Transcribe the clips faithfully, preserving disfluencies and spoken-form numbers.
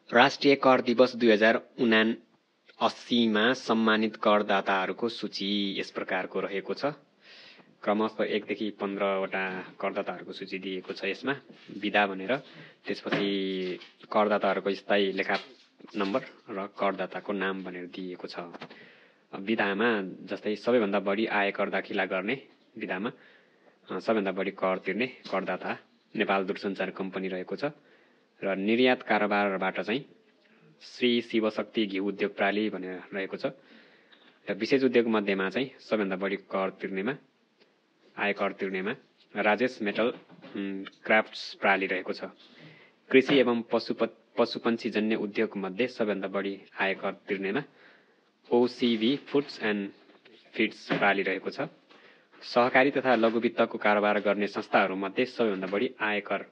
राष्ट्रिय कर दिवस दुई हजार उना अस्सीमा सम्मानित करदाताहरूको सूची यस प्रकारको रहेको छ। क्रमशः एकदेखि पन्ध्रवटा करदाताहरूको सूची दिएको छ यसमा विधा भनेर, त्यसपछि करदाताहरूको स्थायी लेखा नम्बर र करदाताको नाम भनेर दिएको छ। विधामा जस्तै सबैभन्दा बढी आयकर दाखिला गर्ने विधामा सबैभन्दा बढी कर तिर्ने करदाता नेपाल दूरसञ्चार कम्पनी रहेको छ र निर्यात कारोबारबाट चाहिँ श्री शिवशक्ति घिउ उद्योग प्राली भनेर रहेको छ र विशेष उद्योग मध्येमा चाहिँ सबैभन्दा बढी कर तिर्नेमा आयकर तिर्नेमा राजेश मेटल क्राफ्ट्स प्राली रहेको छ। कृषि एवं पशुपत पशुपन्छीजन्य उद्योग मध्ये सबैभन्दा बढी आयकर तिर्नेमा ओसीबी फुड्स एन्ड फिड्स प्राली रहेको छ। सहकारी तथा लघु वित्तको कारोबार गर्ने संस्थाहरूमध्ये सबैभन्दा बढी आयकर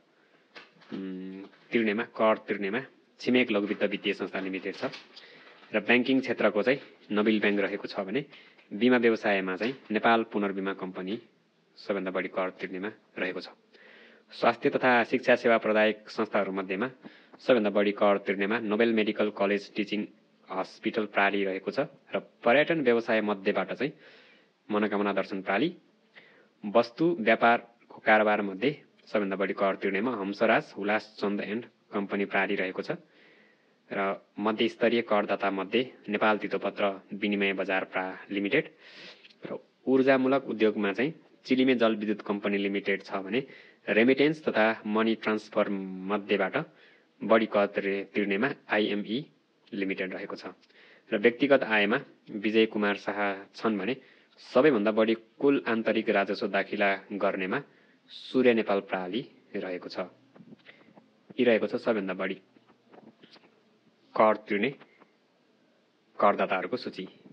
तिर्नेमा कर तिर्नेमा छिमेक लघु वित्त वित्तीय संस्था लिमिटेड छ र ब्याङ्किङ क्षेत्रको चाहिँ नबिल ब्याङ्क रहेको छ भने बीमा व्यवसायमा चाहिँ नेपाल पुनर्बीमा कम्पनी सबैभन्दा बढी कर तिर्नेमा रहेको छ। स्वास्थ्य तथा शिक्षा सेवा प्रदायक संस्थाहरूमध्येमा सबैभन्दा बढी कर तिर्नेमा Nobel medical college teaching hospital प्राली रहेको छ र पर्यटन व्यवसाय मध्येबाट चाहिँ मनोकामना दर्शन प्राली, वस्तु व्यापारको कारोबार मध्ये सबैभन्दा बढी कर तिर्नेमा हंसराज हुलास चन्द एन्ड कम्पनी प्राली रहेको छ र मध्यस्तरीय करदाता मध्ये नेपाल धितोपत्र विनिमय बजार प्रा लिमिटेड र ऊर्जामूलक उद्योगमा चाहिँ चिलिमे जलविद्युत कम्पनी लिमिटेड छ भने रेमिटेन्स तथा मनी ट्रान्सफर मध्येबाट बढी कर तिर्नेमा आइएमई लिमिटेड रहेको छ र व्यक्तिगत आयमा विजय कुमार शाह छन् भने सबैभन्दा बढी कुल आन्तरिक राजस्व दाखिला गर्नेमा सूर्य नेपाल प्राली रहेको छ। यी रहेको छ सबैभन्दा बढी कर तिर्ने करदाताहरूको सूची।